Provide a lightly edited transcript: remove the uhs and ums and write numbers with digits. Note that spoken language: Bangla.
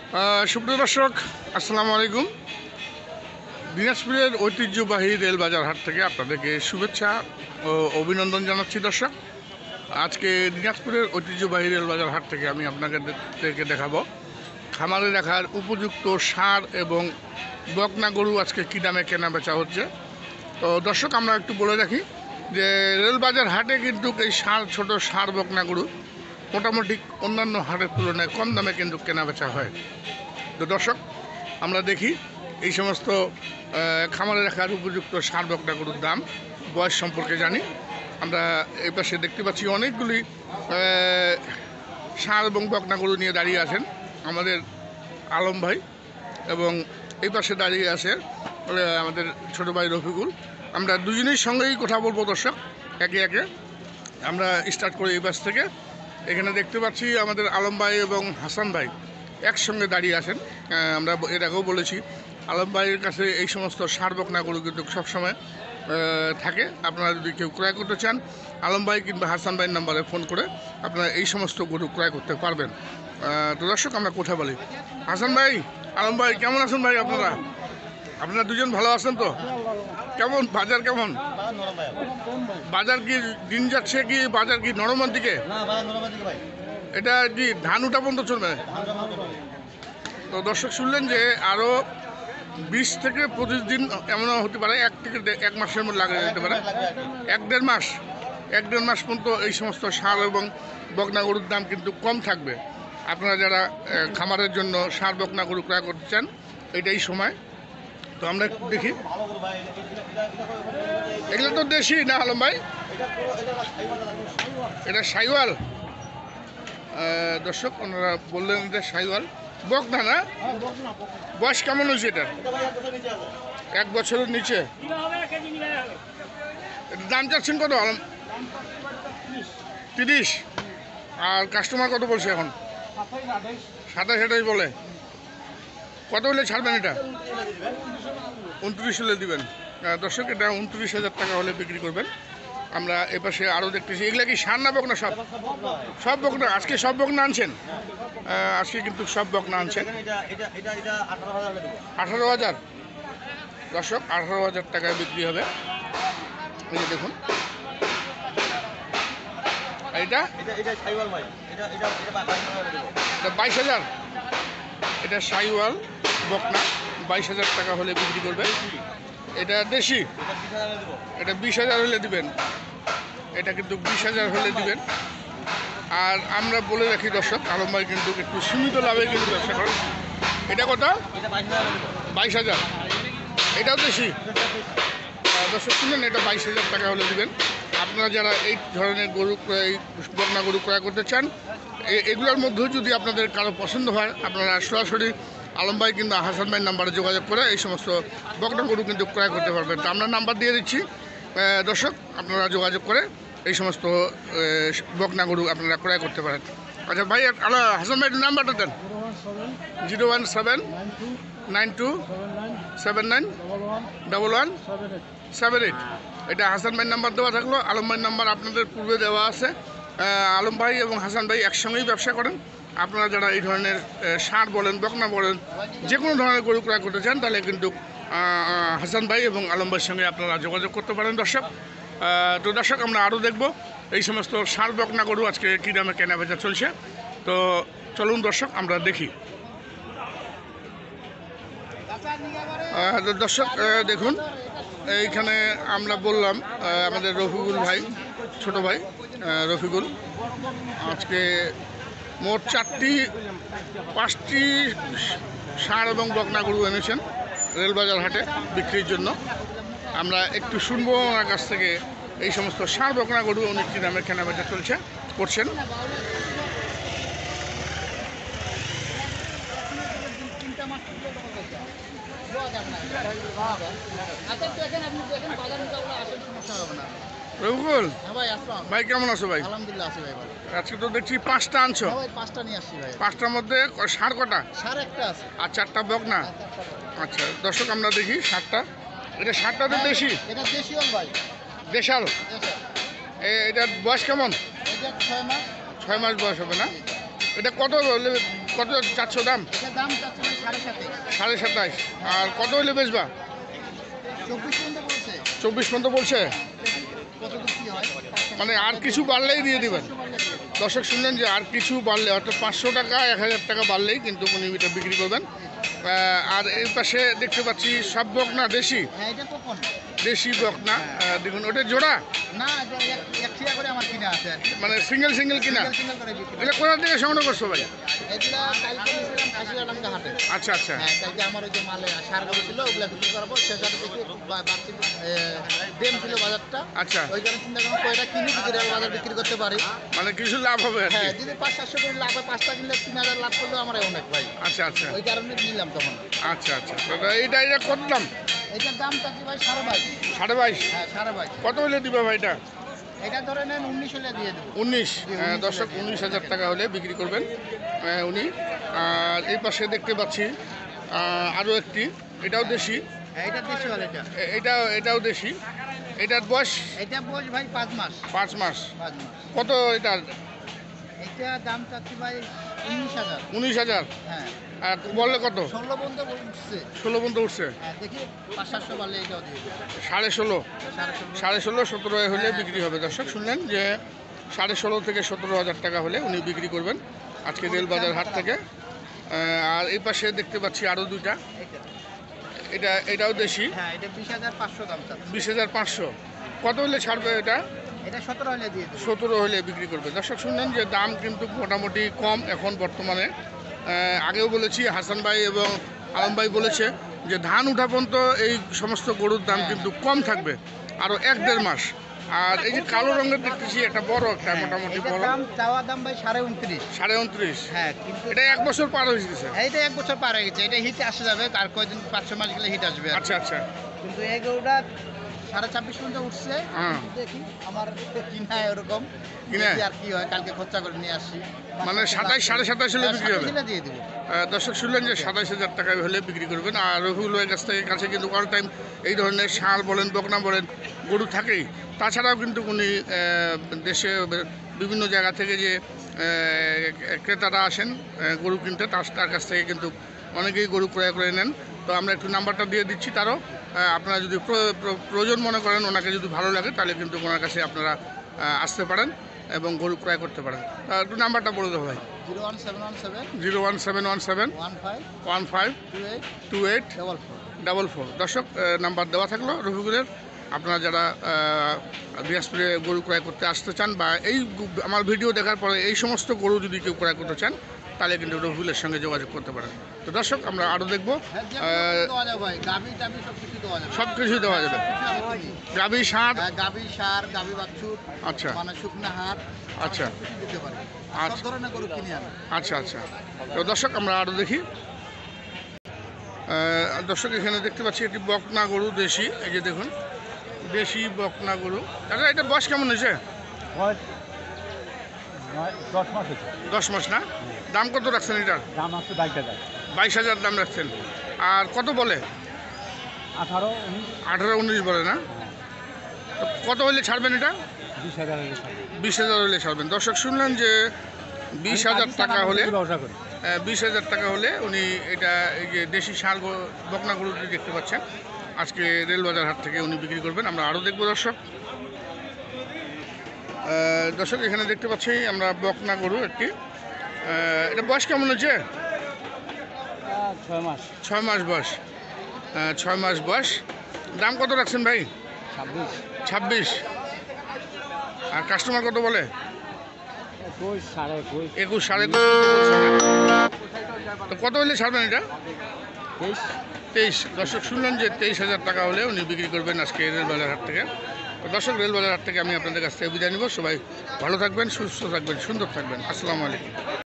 সুপ্রিয় দর্শক, আসসালামু আলাইকুম। দিনাজপুরের ঐতিহ্যবাহী রেলবাজার হাট থেকে আপনাদেরকে শুভেচ্ছা ও অভিনন্দন জানাচ্ছি। দর্শক, আজকে দিনাজপুরের ঐতিহ্যবাহী রেলবাজার হাট থেকে আমি আপনাদেরকে দেখাবো খামারে রাখার উপযুক্ত ষাঁড় এবং বকনা গরু আজকে কী দামে কেনা বেচা হচ্ছে। তো দর্শক, আমরা একটু বলে রাখি যে রেলবাজার হাটে কিন্তু এই ছোট ষাঁড় বকনা গরু মোটামুটি অন্যান্য হাটের তুলনায় কম দামে কিন্তু কেনা বেচা হয়। তো দর্শক, আমরা দেখি এই সমস্ত খামারে রাখার উপযুক্ত ষাঁড় বকনা গরুর দাম, বয়স সম্পর্কে জানি। আমরা এই পাশে দেখতে পাচ্ছি অনেকগুলি ষাঁড় এবং বকনা গরু নিয়ে দাঁড়িয়ে আছেন আমাদের আলম ভাই, এবং এই পাশে দাঁড়িয়ে আছে আমাদের ছোটো ভাই রফিকুল। আমরা দুজনের সঙ্গেই কথা বলবো দর্শক, একে একে আমরা স্টার্ট করি এই পাশ থেকে। এখানে দেখতে পাচ্ছি আমাদের আলম ভাই এবং হাসান ভাই একসঙ্গে দাঁড়িয়ে আছেন। আমরা এর আগেও বলেছি, আলম ভাইয়ের কাছে এই সমস্ত ষাঁড় বকনা গরু কিন্তু সবসময় থাকে। আপনারা যদি কেউ ক্রয় করতে চান, আলম ভাই কিংবা হাসান ভাইয়ের নাম্বারে ফোন করে আপনারা এই সমস্ত গরু ক্রয় করতে পারবেন। তো দর্শক, আমরা কথা বলি। হাসান ভাই, আলম ভাই, কেমন আছেন ভাই? আপনারা দুজন ভালো আছেন তো? কেমন বাজার, কেমন বাজার? কি দিন যাচ্ছে, কি বাজার কি নরমের দিকে? এটা কি ধান উঠা পর্যন্ত চলবে? তো দর্শক, শুনলেন যে আরও 20 থেকে 25 দিন এমনও হতে পারে, 1 থেকে 1 মাসের মধ্যে লাগে যেতে পারে। 1-1.5 মাস পর্যন্ত এই সমস্ত ষাঁড় এবং বকনা গরুর দাম কিন্তু কম থাকবে। আপনারা যারা খামারের জন্য ষাঁড় বকনা গরু ক্রয় করতে চান, এটাই সময়। তো আমরা দেখি, এগুলো তো দেশি না আলম ভাই? এটা সাইওয়াল। দর্শক, ওনারা বললেন এটা সাইওয়াল বকনা না? বয়স কেমন হয়েছে এটার? 1 বছরের নিচে। দাম চাচ্ছেন কত আলম? 30। আর কাস্টমার কত বলছে এখন? 27 বলে। কত হলে ছাড়বেন এটা? 29 হলে দিবেন। দর্শক, এটা 29,000 টাকা হলে বিক্রি করবেন। আমরা এপাশে আরও দেখতেছি। এগুলা কি ষাঁড় না বকনা? সব বকনা। আজকে সব বকনা আনছেন? আজকে কিন্তু সব বকনা আনছেন। 18,000 দর্শক, 18,000 টাকায় বিক্রি হবে। এই যে দেখুন, এটা 22,000। এটা সাইওয়াল বকনা, 22,000 টাকা হলে বিক্রি করবে। এটা দেশি, এটা 20,000 হলে দিবেন। এটা কিন্তু 20,000 হলে দিবেন। আর আমরা বলে রাখি দর্শক, আলম ভাই কিন্তু একটু সীমিত লাভে কিন্তু ব্যবসা করেন। এটা কত? 22,000। এটাও দেশি। দর্শক, শুনলেন, এটা 22,000 টাকা হলে দিবেন। আপনারা যারা এই ধরনের গরু, এই বকনা গরু ক্রয় করতে চান, এগুলোর মধ্যেও যদি আপনাদের কারো পছন্দ হয়, আপনারা সরাসরি আলম ভাই কিংবা হাসান ভাইয়ের নাম্বারে যোগাযোগ করে এই সমস্ত বকনা গরু কিন্তু ক্রয় করতে পারবেন। তো আমরা নাম্বার দিয়ে দিচ্ছি দর্শক, আপনারা যোগাযোগ করে এই সমস্ত বকনা গরু আপনারা ক্রয় করতে পারেন। আচ্ছা ভাই, হাসান ভাইয়ের নাম্বারটা দেন। 01792791178। এটা হাসান ভাইয়ের নাম্বার দেওয়া থাকলো। আলম ভাইয়ের নাম্বার আপনাদের পূর্বে দেওয়া আছে। আলম ভাই এবং হাসান ভাই একসঙ্গেই ব্যবসা করেন। আপনারা যারা এই ধরনের ষাঁড় বলেন, বকনা বলেন, যে কোনো ধরনের গরু ক্রয় করতে চান, তাহলে কিন্তু হাসান ভাই এবং আলম ভাইয়ের সঙ্গে আপনারা যোগাযোগ করতে পারেন দর্শক। তো দর্শক, আমরা আরও দেখব এই সমস্ত ষাঁড় বকনা গরু আজকে কী দামে কেনা বেচা চলছে। তো চলুন দর্শক, আমরা দেখি। দর্শক দেখুন, এইখানে আমরা বললাম আমাদের রফিকুল ভাই, ছোট ভাই রফিকুল, আজকে মোট 5টি ষাঁড় এবং বকনা গরু এনেছেন রেলবাজার হাটে বিক্রির জন্য। আমরা একটু শুনবো ওনার কাছ থেকে এই সমস্ত ষাঁড় বকনা গরু উনি কী দামে কেনাবেচা করছেন। রঘুকুল ভাই, কেমন আছো ভাই? আলহামদুলিল্লাহ আছি ভাই। আজকে তো দেখছি 5টা আনছো। 5টা নিয়ে আসছি ভাই। 5টার মধ্যে ষাঁড় কটা? ষাঁড় একটা আছে আর 4টা বকনা। আচ্ছা দর্শক, আমরা দেখি ষাঁড়টা। এটা ষাঁড়টা তো দেশি? এটা দেশিয়াল ভাই। দেশাল। এটার বয়স কেমন? এটা 6 মাস। 6 মাস বয়স হবে না? এটা কত কত চাচ্ছ দাম? এটার দাম চাচ্ছি ভাই 27.5। 27.5। আর কত হলে বেচবা? 24 পর্যন্ত বলছে। 24 পর্যন্ত বলছে। কতদূর কি হয়? মানে আর কিছু বাড়লেই দিয়ে দিবেন। 500 বাড়লে দিয়ে দেব। দর্শক শুনলেন যে আর কিছু বাড়লে অর্থাৎ 500 টাকা 1000 টাকা বাড়লেই কিন্তু উনি এটা বিক্রি করবেন। আর এর পাশে দেখতে পাচ্ছি সব বকনা দেশি, হ্যাঁ, এটা কখন? দেশি বকনা। দেখুন ওটা জোড়া, না, এটা এক ঠিকা করে আমার কিনা আছে আর কি। মানে সিঙ্গেল সিঙ্গেল কিনা। সিঙ্গেল করে বিক্রি। এটা কোথা থেকে সংগ্রহ করছো ভাই? এগুলা কালকে নিয়েছিলাম কাশিয়াডাঙ্গা হাটে। আচ্ছা আচ্ছা। হ্যাঁ, কালকে আমার ওই যে মালে সারগুলো ছিল ওগুলা বিক্রি করাবো। শেষ হাটে দেখি বাড়তি ডেম ছিল বাজারটা। আচ্ছা, ওই কারণে চিন্তা করলাম কয়টা কিনি বিক্রি বাজার বিক্রি করতে পারি। মানে কিছু লাভ হবে আর কি। হ্যাঁ, যদি 500-700 করে লাভ হয়, 5টা কিনলে 3000 লাভ করলেও আমার অনেক ভাই। আচ্ছা আচ্ছা ওই কারণে নিলাম তখন। আচ্ছা আচ্ছা। তো এটা কত দাম? এটার দাম চাচ্ছি ভাই 22.5। 22.5। হ্যাঁ, 22.5। কত হলে দিবে ভাই এটা? এটা ধরে নেন 19 হলে দিয়ে দেবো। 19। দর্শক 19,000 টাকা হলে বিক্রি করবেন উনি। আর এই পাশে দেখতে পাচ্ছি আরও একটি, এটাও দেশি। হ্যাঁ, এটা দেশি হল এটা। এটাও দেশি। এটার বয়স এটা বয়স ভাই 5 মাস। 5 মাস। 5 মাস। কত এটার? এটা দাম চাচ্ছি ভাই 19,000। 19,000। হ্যাঁ। আর বললে কত? 16 পর্যন্ত বলছে। 16 পর্যন্ত উঠছে। হ্যাঁ, দেখি 500-700 বাড়লে এটাও দিয়ে দেবো। 16.5। 16.5। 16.5 17 হলে বিক্রি হবে। দর্শক শুনলেন যে 16.5 থেকে 17,000 টাকা হলে উনি বিক্রি করবেন আজকে রেলবাজার হাট থেকে। আর এই পাশে দেখতে পাচ্ছি আরও দুইটা। এটাও দেশি। হ্যাঁ, এটা 20,500 দাম চাচ্ছি। 20,500। কত হলে ছাড়বে এটা? এটা 17 হলে দিয়ে দেবো। 17 হলে বিক্রি করবে। দর্শক শুনলেন যে দাম কিন্তু মোটামুটি কম এখন বর্তমানে। আগেও বলেছি, হাসান ভাই এবং আলম ভাই বলেছে যে ধান উঠা পর্যন্ত এই সমস্ত গরুর দাম কিন্তু কম থাকবে আরও 1-1.5 মাস। আর এই যে কালো রঙের দেখতেছি একটা বড় একটা মোটামুটি এটার বড়, দাম চাওয়া দাম ভাই 29.5। 29.5। হ্যাঁ, কিন্তু এটা 1 বছর পার হয়ে গেছে। এইটা 1 বছর পার হয়ে গেছে। এটা হিট আসে যাবে, আর কয়দিন 5-6 মাস গেলে হিট আসবে। আচ্ছা আচ্ছা। কিন্তু এই গরুটা 26.5 পর্যন্ত উঠছে। হ্যাঁ। কিন্তু দেখি আমার কিনা এরকম কিনা? দেখি আর কি হয়, কালকে খরচা করে নিয়ে আসি। মানে 27 27.5 হলে বিক্রি হবে। 27 দিয়ে দিব। দর্শক শুনলেন যে 27,000 টাকায় হলে বিক্রি করবেন। আর রফিকুল ভাইয়ের কাছে কিন্তু অল টাইম এই ধরনের ষাঁড় বলেন, বকনা বলেন, গরু থাকেই। তাছাড়াও কিন্তু উনি দেশে বিভিন্ন জায়গা থেকে যে ক্রেতারা আসেন গরু কিনতে, তার কাছ থেকে কিন্তু অনেকেই গরু ক্রয় করে নেন। তো আমরা একটু নাম্বারটা দিয়ে দিচ্ছি তারও। আপনারা যদি প্রয়োজন মনে করেন, ওনাকে যদি ভালো লাগে, তাহলে কিন্তু ওনার কাছে আপনারা আসতে পারেন এবং গরু ক্রয় করতে পারেন। একটু নাম্বারটা বলে দেবো ভাই। 01717 01717 15 15 28 28 44। 44। দর্শক নাম্বার দেওয়া থাকলো রফিকুলের। আপনারা যারা দিনাজপুরে গরু ক্রয় করতে আসতে চান বা এই আমার ভিডিও দেখার পরে এই সমস্ত গরু যদি কেউ ক্রয় করতে চান, তাহলে কিন্তু রফিকুলের সঙ্গে যোগাযোগ করতে পারেন। তো দর্শক আমরা আরও দেখবো। সব কিছুই দেওয়া যাবে। গাভী, ষাঁড়, গাভী, ষাঁড়, গাভী বাছুর, আচ্ছা মানে শুকনা হাট, আচ্ছা দিতে পারি। আচ্ছা। সব ধরনের গরু কিনে আনি। আচ্ছা আচ্ছা। তো দর্শক আমরা আরও দেখি। দর্শক এখানে দেখতে পাচ্ছি একটি বকনা গরু দেশি। এই যে দেখুন, দেশি বকনা গরু। দাদা এটা বয়স কেমন হয়েছে? 10 মাস হয়েছে। 10 মাস না? দাম কত রাখছেন এটার? দাম আছে 22,000। 22,000 দাম রাখছেন। আর কত বলে? 18, 18-19 বলে না? তো কত হলে ছাড়বেন এটা? 20,000 হলে 20,000 হলে ছাড়বেন। দর্শক শুনলেন যে 20,000 টাকা হলে, ব্যবসা করি। 20,000 টাকা হলে উনি এটা, এই যে দেশি ষাঁড় বকনা গরু দেখতে পাচ্ছেন, আজকে রেলবাজার হাট থেকে উনি বিক্রি করবেন। আমরা আরও দেখবো দর্শক। দর্শক এখানে দেখতে পাচ্ছি আমরা বকনা গরু একটি। এটা বয়স কেমন হচ্ছে? 6 মাস। 6 মাস বয়স। 6 মাস বয়স। দাম কত রাখছেন ভাই? 26, 26। আর কাস্টমার কত বলে? 21, 21.5, 21, 21.5। তো কত হলে ছাড়বেন এটা? 23। 23। দর্শক শুনলেন যে 23,000 টাকা হলে উনি বিক্রি করবেন আজকে রেলবাজার হাট থেকে। তো দর্শক রেলবাজার হাট থেকে আমি আপনাদের কাছ থেকে বিদায় নিব। সবাই ভালো থাকবেন, সুস্থ থাকবেন, সুন্দর থাকবেন। আসসালামু আলাইকুম।